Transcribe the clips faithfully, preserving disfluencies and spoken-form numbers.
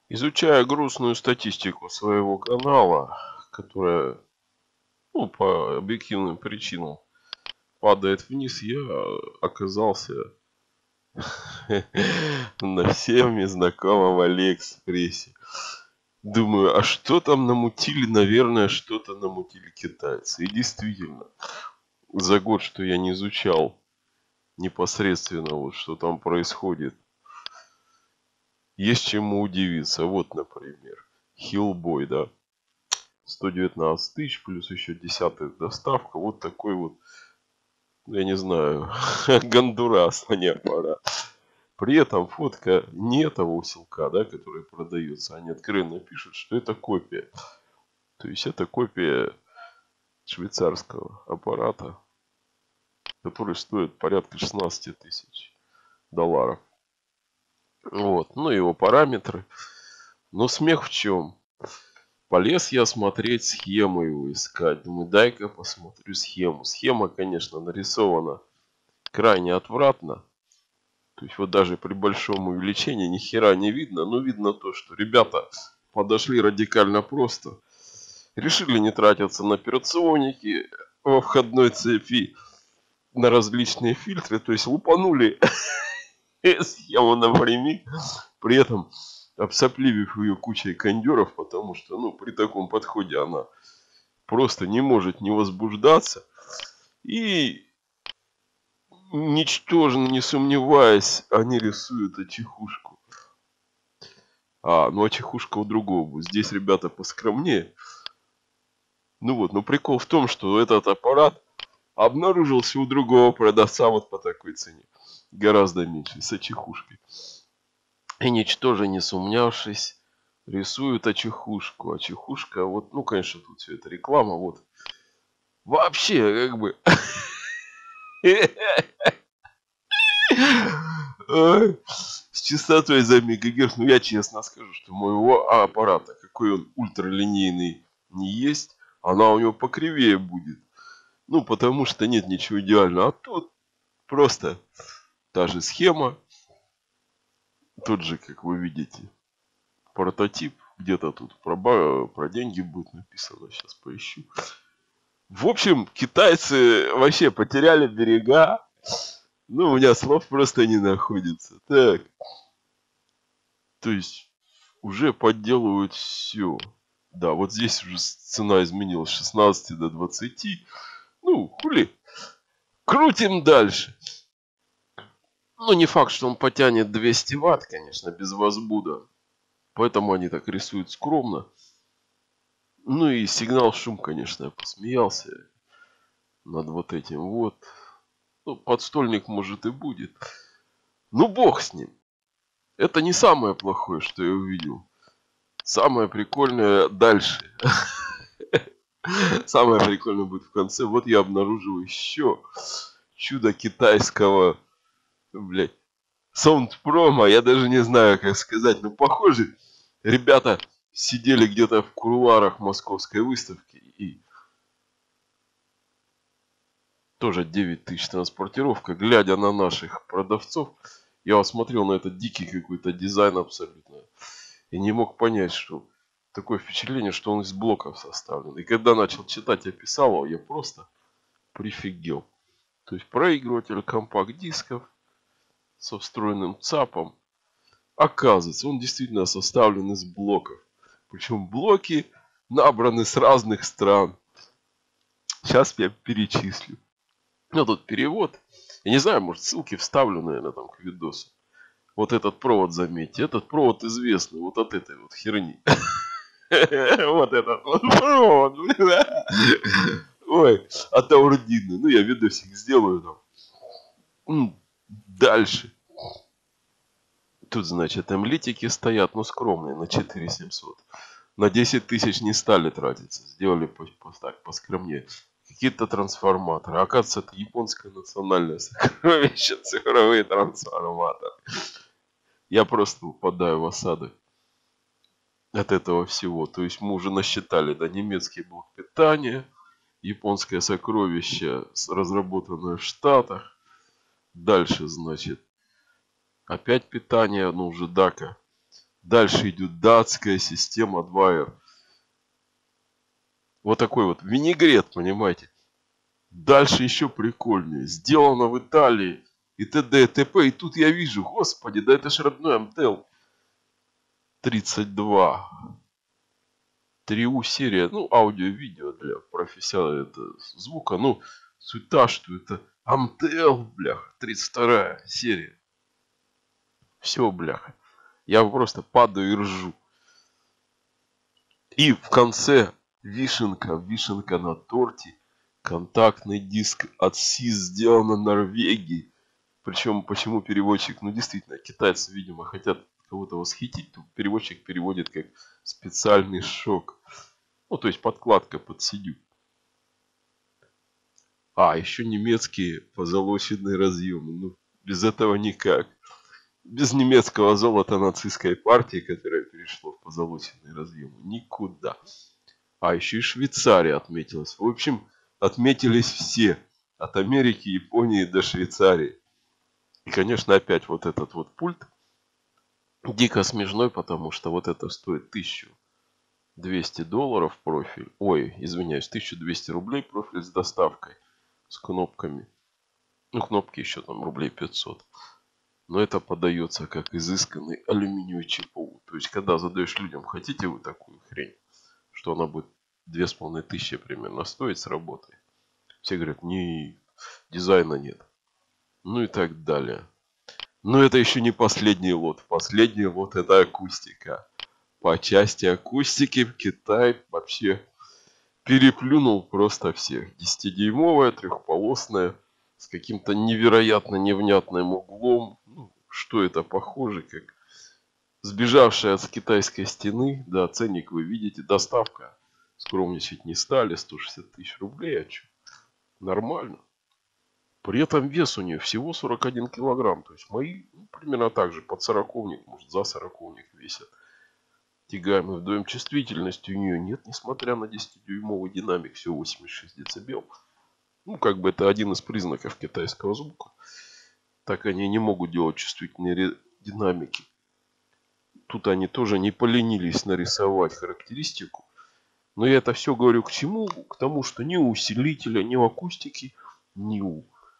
Изучая грустную статистику своего канала, которая, ну, по объективным причинам падает вниз, я оказался на всеми знакомом Алиэкспрессе. Думаю, а что там намутили? Наверное, что-то намутили китайцы. И действительно, за год, что я не изучал непосредственно, вот что там происходит, есть чему удивиться. Вот, например, Hellboy, да, сто девятнадцать тысяч, плюс еще десятая доставка. Вот такой вот, я не знаю, Гондурас, а не аппарат. При этом фотка не этого усилка, да, который продается. Они откровенно пишут, что это копия. То есть это копия швейцарского аппарата, который стоит порядка шестнадцать тысяч долларов. Вот. Ну, его параметры. Но смех в чем? Полез я смотреть схему его искать. Думаю, дай-ка посмотрю схему. Схема, конечно, нарисована крайне отвратно. То есть вот даже при большом увеличении ни хера не видно. Но видно то, что ребята подошли радикально просто. Решили не тратиться на операционники во входной цепи, на различные фильтры. То есть лупанули схему напрямик. При этом обсопливив ее кучей кондеров, потому что, ну, при таком подходе она просто не может не возбуждаться. И, ничтожно не сомневаясь, они рисуют очихушку. А, ну очихушка у другого будет. Здесь ребята поскромнее. Ну вот, но прикол в том, что этот аппарат обнаружился у другого продавца вот по такой цене. Гораздо меньше, с очихушкой. И ничтоже не сумнявшись, рисуют очихушку. Очихушка, вот, ну, конечно, тут все это реклама, вот. Вообще, как бы... С частотой за мегагерц, ну, я честно скажу, что моего аппарата, какой он ультралинейный не есть, она у него покривее будет. Ну, потому что нет ничего идеального. А тут просто та же схема. Тот же, как вы видите, прототип. Где-то тут про, про деньги будет написано. Сейчас поищу. В общем, китайцы вообще потеряли берега. Ну, у меня слов просто не находится. Так. То есть, уже подделывают все. Да, вот здесь уже цена изменилась с шестнадцати до двадцати. Ну, хули. Крутим дальше. Ну, не факт, что он потянет двести ватт, конечно, без возбуда. Поэтому они так рисуют скромно. Ну и сигнал шум, конечно, я посмеялся над вот этим вот. Ну, подстольник может и будет. Ну, бог с ним. Это не самое плохое, что я увидел. Самое прикольное дальше. Самое прикольное будет в конце. Вот я обнаружил еще чудо китайского, блядь, саундпрома. Я даже не знаю, как сказать. Но похоже, ребята сидели где-то в кулуарах московской выставки и тоже девять тысяч транспортировка, глядя на наших продавцов, я смотрел на этот дикий какой-то дизайн абсолютно. И не мог понять, что такое впечатление, что он из блоков составлен. И когда начал читать описал, я просто прифигел. То есть проигрыватель компакт-дисков со встроенным ЦАПом. Оказывается, он действительно составлен из блоков. Причем блоки набраны с разных стран. Сейчас я перечислю. Ну, тут перевод. Я не знаю, может, ссылки вставлю, наверное, там к видосу. Вот этот провод, заметьте. Этот провод известный вот от этой вот херни. Вот этот вот провод. Ой, от Аурдины. Ну, я видосик сделаю там. Дальше. Тут, значит, эмлитики стоят, ну, скромные, на четыре тысячи семьсот. На десять тысяч не стали тратиться. Сделали по, по, так, поскромнее. Какие-то трансформаторы. Оказывается, это японское национальное сокровище. Цифровые трансформаторы. Я просто упадаю в осадок от этого всего. То есть мы уже насчитали, да, немецкий блок питания, японское сокровище, разработанное в Штатах. Дальше, значит, опять питание, ну уже дака. Дальше идет датская система два эр. Вот такой вот винегрет, понимаете. Дальше еще прикольнее. Сделано в Италии. И т.д. и т.п. И тут я вижу, господи, да это ж родной Амтел. тридцать два. три ю серия. Ну, аудио-видео для профессионала звука. Ну, суть та, что это Амтел, бляха. тридцать вторая серия. Все, бляха. Я просто падаю и ржу. И в конце вишенка, вишенка на торте. Контактный диск от сис сделан в Норвегии. Причем, почему переводчик? Ну, действительно, китайцы, видимо, хотят кого-то восхитить. Тут переводчик переводит как специальный шок. Ну, то есть подкладка под си ди. А, еще немецкие позолоченные разъемы. Ну, без этого никак. Без немецкого золота нацистской партии, которая перешла в позолоченные разъемы, никуда. А еще и Швейцария отметилась. В общем, отметились все. От Америки, Японии до Швейцарии. И, конечно, опять вот этот вот пульт дико смешной, потому что вот это стоит тысячу двести долларов профиль. Ой, извиняюсь, тысяча двести рублей профиль с доставкой, с кнопками. Ну, кнопки еще там рублей пятьсот. Но это подается как изысканный алюминиевый ЧПУ. То есть, когда задаешь людям, хотите вы такую хрень, что она будет две с половиной тысячи примерно стоить с работой. Все говорят, не, дизайна нет. Ну и так далее. Но это еще не последний лот. Последний лот это акустика. По части акустики Китай вообще переплюнул просто всех. десятидюймовая, трехполосная, с каким-то невероятно невнятным углом. Ну, что это похоже, как сбежавшая с китайской стены. Да, ценник вы видите, доставка. Скромничать не стали, сто шестьдесят тысяч рублей, а что? Нормально. При этом вес у нее всего сорок один килограмм. То есть мои ну, примерно так же, под сороковник, может за сороковник весят. Тягаемый вдвоем чувствительности у нее нет, несмотря на десятидюймовый динамик, всего восемьдесят шесть децибел. Ну, как бы это один из признаков китайского звука. Так они не могут делать чувствительные динамики. Тут они тоже не поленились нарисовать характеристику. Но я это все говорю к чему? К тому, что ни у усилителя, ни у акустики, ни у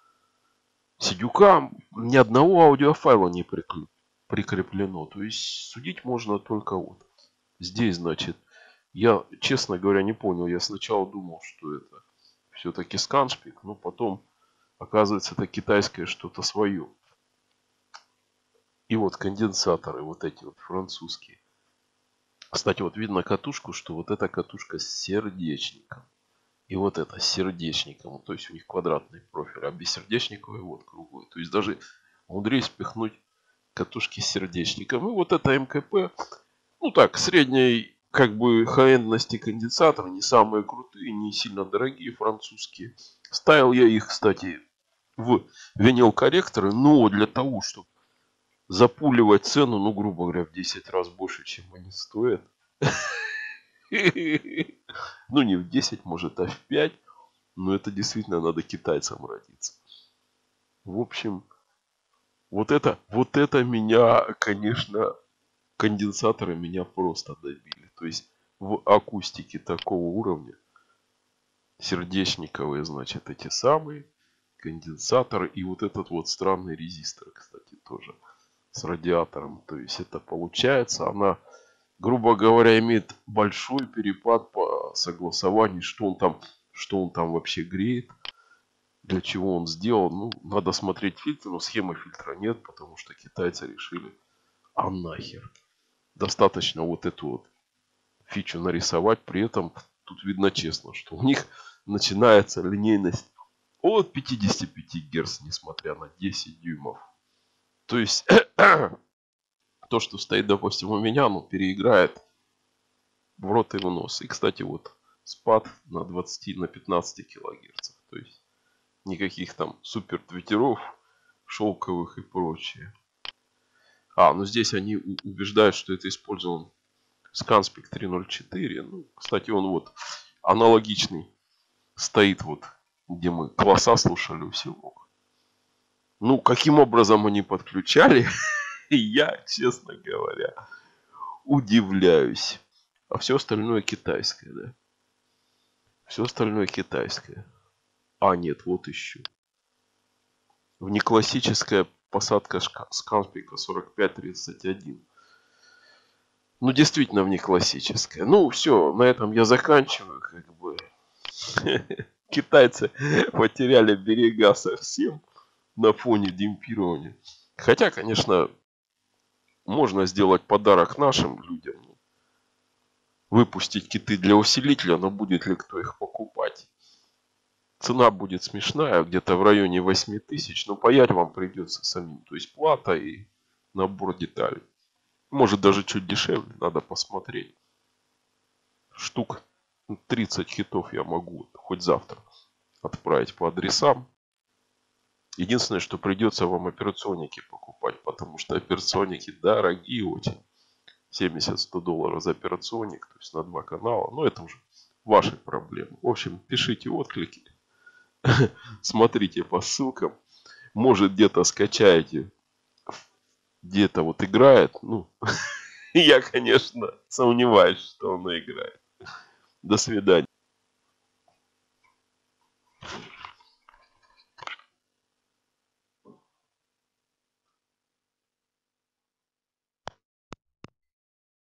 Сидюка ни одного аудиофайла не прикреплено. То есть судить можно только вот здесь, значит. Я, честно говоря, не понял. Я сначала думал, что это все-таки сканшпик, но потом оказывается это китайское что-то свое. И вот конденсаторы, вот эти вот французские. Кстати, вот видно катушку, что вот эта катушка с сердечником. И вот это с сердечником. То есть у них квадратный профиль, а бессердечниковый вот круглый. То есть даже умудрились спихнуть катушки с сердечником. И вот это эм ка пэ. Ну так, средней как бы хай-эндности конденсаторы. Не самые крутые, не сильно дорогие французские. Ставил я их, кстати, в винил-корректоры. Но для того, чтобы запуливать цену, ну, грубо говоря, в десять раз больше, чем они стоят. Ну, не в десять, может, а в пять. Но это действительно надо китайцам родиться. В общем, вот это, вот это меня, конечно, конденсаторы меня просто добили. То есть в акустике такого уровня сердечниковые, значит, эти самые конденсаторы. И вот этот вот странный резистор, кстати, тоже с радиатором. То есть это получается, она, грубо говоря, имеет большой перепад по согласованию, что он там, что он там вообще греет, для чего он сделан. Ну, надо смотреть фильтр, но схемы фильтра нет, потому что китайцы решили, а нахер. Достаточно вот эту вот фичу нарисовать, при этом тут видно честно, что у них начинается линейность от пятидесяти пяти герц, несмотря на десять дюймов. То есть то, что стоит, допустим, у меня, оно переиграет в рот и в нос. И, кстати, вот спад на двадцати, на пятнадцати килогерцах. То есть никаких там супер твиттеров, шелковых и прочее. А, ну здесь они убеждают, что это использован Scanspec три ноль четыре. Ну, кстати, он вот аналогичный стоит вот, где мы класса слушали у Силок. Ну, каким образом они подключали, я, честно говоря, удивляюсь. А все остальное китайское, да? Все остальное китайское. А, нет, вот еще. Внеклассическая посадка скампика сорок пять тридцать один. Ну, действительно внеклассическая. Ну, все, на этом я заканчиваю, как бы. Китайцы потеряли берега совсем на фоне демпирования. Хотя, конечно, можно сделать подарок нашим людям. Выпустить киты для усилителя, но будет ли кто их покупать? Цена будет смешная, где-то в районе восемь тысяч, но паять вам придется самим. То есть плата и набор деталей. Может даже чуть дешевле, надо посмотреть. Штук тридцать хитов я могу хоть завтра отправить по адресам. Единственное, что придется вам операционники покупать, потому что операционники дорогие очень. семьдесят-сто долларов за операционник, то есть на два канала. Но это уже ваши проблемы. В общем, пишите отклики. Смотрите по ссылкам. Может, где-то скачаете. Где-то вот играет. Ну, я, конечно, сомневаюсь, что он играет. До свидания.